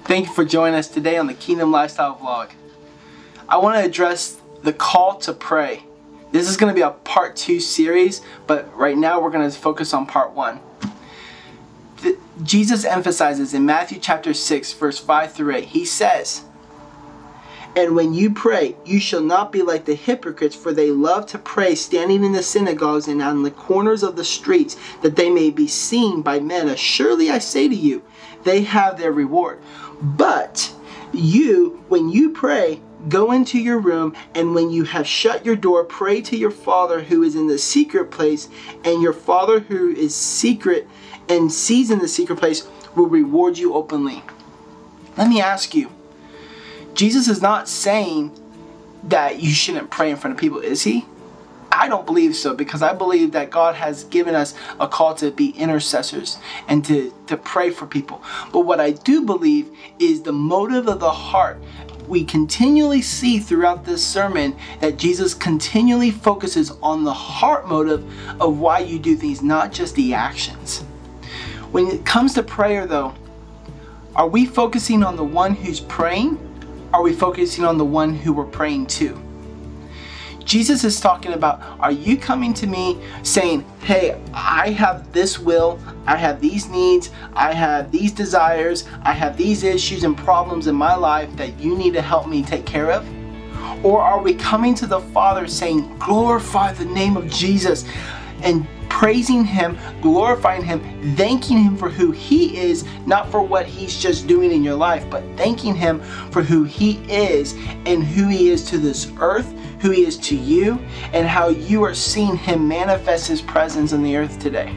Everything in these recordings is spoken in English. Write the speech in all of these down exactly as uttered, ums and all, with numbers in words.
Thank you for joining us today on the Kingdom Lifestyle Vlog. I want to address the call to pray. This is going to be a part two series, but right now we're going to focus on part one. The, Jesus emphasizes in Matthew chapter six, verse five through eight, he says, "And when you pray, you shall not be like the hypocrites, for they love to pray standing in the synagogues and on the corners of the streets, that they may be seen by men. Surely I say to you, they have their reward. But you, when you pray, go into your room, and when you have shut your door, pray to your Father who is in the secret place, and your Father who is secret and sees in the secret place will reward you openly." Let me ask you, Jesus is not saying that you shouldn't pray in front of people, is he? I don't believe so, because I believe that God has given us a call to be intercessors and to, to pray for people. But what I do believe is the motive of the heart. We continually see throughout this sermon that Jesus continually focuses on the heart motive of why you do things, not just the actions. When it comes to prayer though, are we focusing on the one who's praying? Are we focusing on the one who we're praying to? Jesus is talking about, are you coming to me saying, hey, I have this will, I have these needs, I have these desires, I have these issues and problems in my life that you need to help me take care of? Or are we coming to the Father saying, glorify the name of Jesus, and praising Him, glorifying Him, thanking Him for who He is, not for what He's just doing in your life, but thanking Him for who He is and who He is to this earth, who He is to you, and how you are seeing Him manifest His presence on the earth today.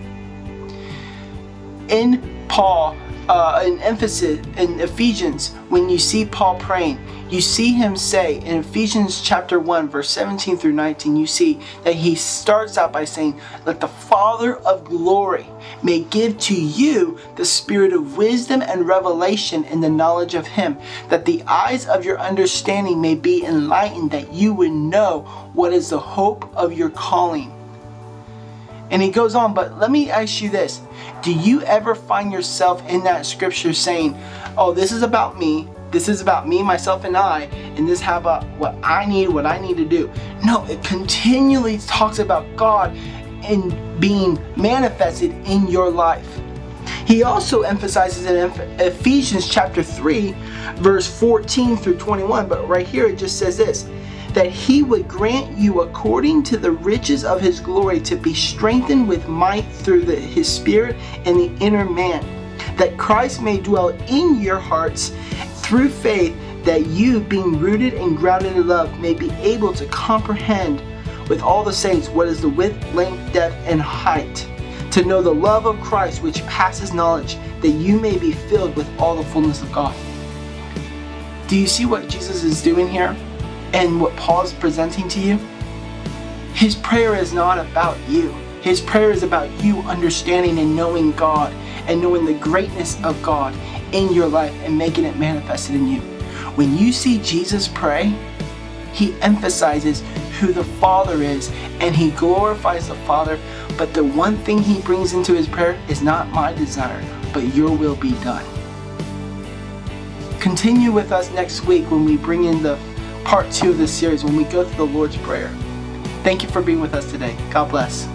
In Paul, uh, in emphasis in Ephesians, when you see Paul praying, you see him say in Ephesians chapter one, verse seventeen through nineteen, you see that he starts out by saying, "Let the Father of glory may give to you the spirit of wisdom and revelation in the knowledge of Him, that the eyes of your understanding may be enlightened, that you would know what is the hope of your calling." And he goes on, but let me ask you this. Do you ever find yourself in that scripture saying, oh, this is about me, this is about me, myself, and I, and this is about what I need, what I need to do? No, it continually talks about God in being manifested in your life. He also emphasizes in Ephesians chapter three, verse fourteen through twenty-one, but right here it just says this, that He would grant you according to the riches of His glory to be strengthened with might through the, His Spirit in the inner man, that Christ may dwell in your hearts through faith, that you, being rooted and grounded in love, may be able to comprehend with all the saints what is the width, length, depth, and height, to know the love of Christ which passes knowledge, that you may be filled with all the fullness of God. Do you see what Jesus is doing here? And what Paul is presenting to you? His prayer is not about you. His prayer is about you understanding and knowing God, and knowing the greatness of God in your life and making it manifested in you. When you see Jesus pray, He emphasizes who the Father is, and He glorifies the Father, but the one thing He brings into His prayer is not my desire, but your will be done. Continue with us next week when we bring in the part two of this series, when we go through the Lord's Prayer. Thank you for being with us today. God bless.